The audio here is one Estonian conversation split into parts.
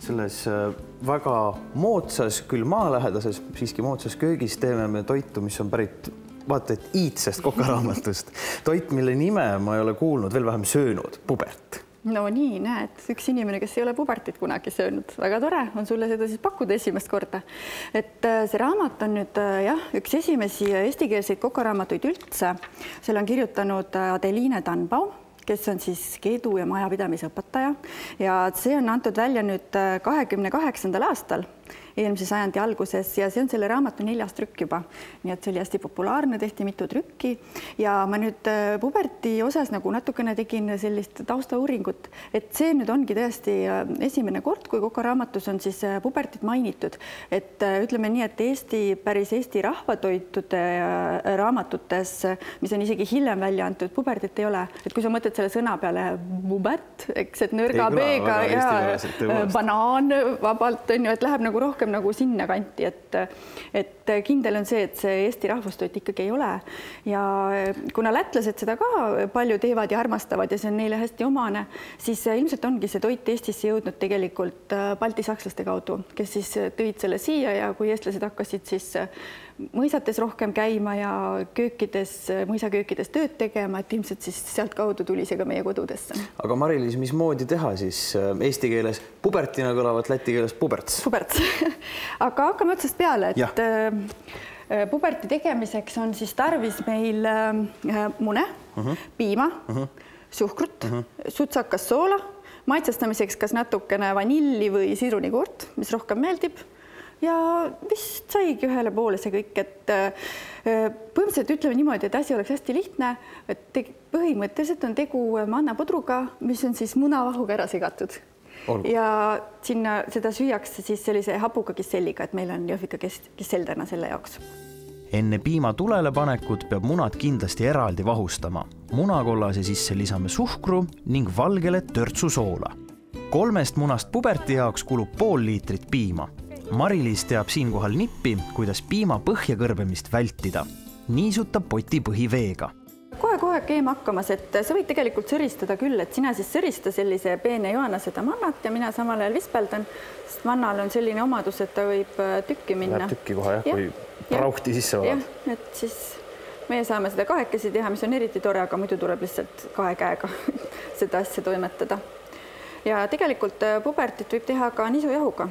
selles väga moodsas, küll maalähedases, siiski moodsas köögis teeme me toitu, mis on pärit vaata, et iidsest kokaraamatust. Toit, mille nime ma ei ole kuulnud, veel vähem söönud, pubert. No nii, näed, üks inimene, kes ei ole pubertit kunagi söönud. Väga tore on sulle seda siis pakkuda esimest korda. Et see raamat on nüüd jah, üks esimesi eestikeelseid kokaraamatuid üldse. Selle on kirjutanud Adeline Tanbau, kes on siis keedu- ja majapidamise õpetaja. Ja see on antud välja nüüd 28. aastal. Eelmise sajandi alguses ja see on selle raamatu 4. trükk juba. Nii et see oli hästi populaarne, tehti mitu trükki ja ma nüüd puberti osas nagu natukene tegin sellist taustauuringut, et see nüüd ongi tõesti esimene kord, kui kokaraamatus on siis pubertit mainitud. Et ütleme nii, et päris Eesti rahvatoitude raamatutes, mis on isegi hiljem välja antud, pubertit ei ole. Et kui sa mõtled selle sõna peale pubert, eks, et nõrga B-ga ja banaan vabalt on ju, et läheb nagu rohkem nagu sinna kanti, et kindel on see, et see Eesti rahvustoit ikkagi ei ole. Ja kuna lätlased seda ka palju teevad ja armastavad ja see on neile hästi omane, siis ilmselt ongi see toit Eestisse jõudnud tegelikult baltisakslaste kaudu, kes siis tõid selle siia ja kui eestlased hakkasid siis mõisates rohkem käima ja mõisaköökides tööd tegema, et ilmselt siis sealt kaudu tuli see ka meie kodudesse. Aga Mari-Liis, mismoodi teha siis eesti keeles pubertina kõlavat, läti keeles puberts? Puberts. Aga hakkame otsast peale, et puberti tegemiseks on siis tarvis meil mune, piima, suhkrut, sutsakas soola, maitsestamiseks kas natukene vanilli või sidrunikuurt, mis rohkem meeldib. Ja vist saigi ühele poole see kõik, et põhimõtteliselt ütleme niimoodi, et asi oleks hästi lihtne, et põhimõtteliselt on tegu mannapudruga, mis on siis munavahuga ära segatud. Ja sinna seda süüakse siis sellise hapuga kisselliga, et meil on jõhvika kissell täna selle jaoks. Enne piima tulele panekut peab munad kindlasti eraldi vahustama. Munakollase sisse lisame suhkru ning valgele törtsu soola. 3 munast puberti jaoks kulub pool liitrit piima. Mari-Liis teab siinkohal nippi, kuidas piima põhja kõrbemist vältida. Niisutab poti põhiveega. Kohe keema hakkamas, et sa võid tegelikult sõristada küll, et sina siis sõrista sellise peene joana seda mannat ja mina samal ajal vispeldan, sest mannal on selline omadus, et ta võib tükki minna. Läheb tükki kohe, kui rauhti sisse vaad. Et siis meie saame seda kahekesi teha, mis on eriti tore, aga muidu tuleb lihtsalt 2 käega seda asja toimetada. Ja tegelikult pubertit võib teha ka nisujahuga.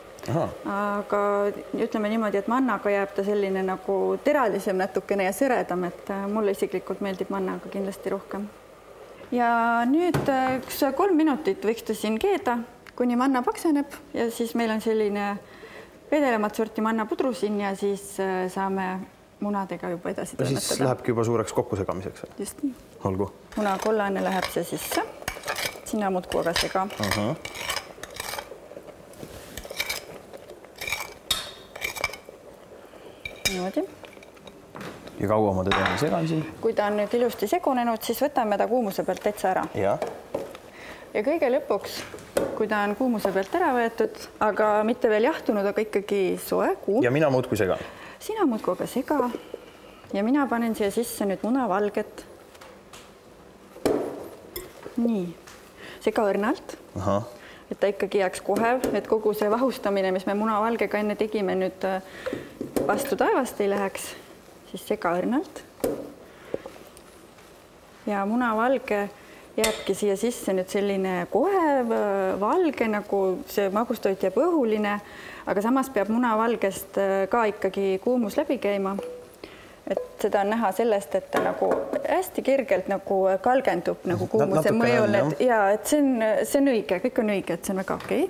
Aga ütleme niimoodi, et mannaga jääb ta selline nagu teralisem natukene ja sõredam, et mulle isiklikult meeldib mannaga kindlasti rohkem. Ja nüüd 3 minutit võiks ta siin keeda, kuni manna pakseneb ja siis meil on selline vedelemat sorti mannapudru siin ja siis saame munadega juba edasi toimetada. Siis lähebki juba suureks kokkusegamiseks. Just nii. Olgu. Munakollane läheb see sisse. Sinna muudku aga sega. Niimoodi. Ja kaua ma teda segan siin? Kui ta on nüüd ilusti segunenud, siis võtame ta kuumuse pealt täitsa ära. Ja kõige lõpuks, kui ta on kuumuse pealt ära võetud, aga mitte veel jahtunud, aga ikkagi soe, kuum. Ja mina muudku segan? Sina muudku aga sega. Ja mina panen siia sisse nüüd munavalget. Nii. Sega õrnalt. Et ta ikkagi jääks kohev, et kogu see vahustamine, mis me munavalgega enne tegime, nüüd vastu taevast ei läheks, siis sega õrnalt. Ja munavalge jääbki siia sisse nüüd selline kohev, valge, nagu see magustoit jääb õhuline, aga samas peab munavalgest ka ikkagi kuumus läbi käima. Et seda on näha sellest, et ta nagu hästi kergelt nagu kalgendub nagu kuumuse mõjul. Ja, et see on õige, kõik on õige, et see on väga okei.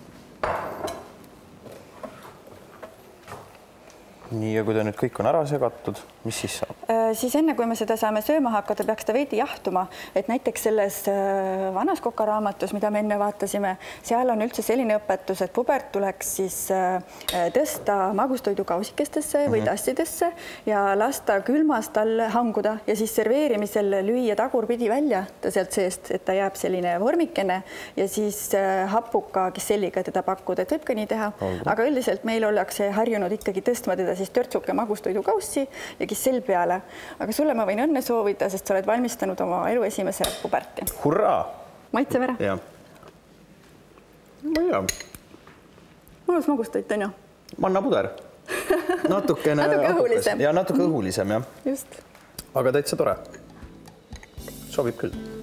Nii, ja kui ta nüüd kõik on ära segatud, mis siis saab? Siis enne, kui me seda saame sööma hakata, peaks ta veidi jahtuma. Et näiteks selles vanas kokaraamatus, mida me enne vaatasime, seal on üldse selline õpetus, et pubert tuleks siis tõsta magustoidu kausikestesse või tassidesse ja lasta külmast all hanguda ja siis serveerimisel lüüa tagurpidi välja ta sealt seest, et ta jääb selline vormikene ja siis hapuka kisselliga teda pakkuda, et võib ka nii teha. Aga üldiselt meil ollakse harjunud ikkagi tõstma teda siis törtsuke magustoidu kaussi ja kissell peale. Aga sulle ma võin õnne soovida, sest sa oled valmistanud oma elu esimese puberti. Hurraa! Maitseb ära? Ja. mõnus magustoit on ju? Mannapuder. Natukene natuke õhulisem. Ja natuke õhulisem, jah. Just. Aga täitsa tore. Sobib küll.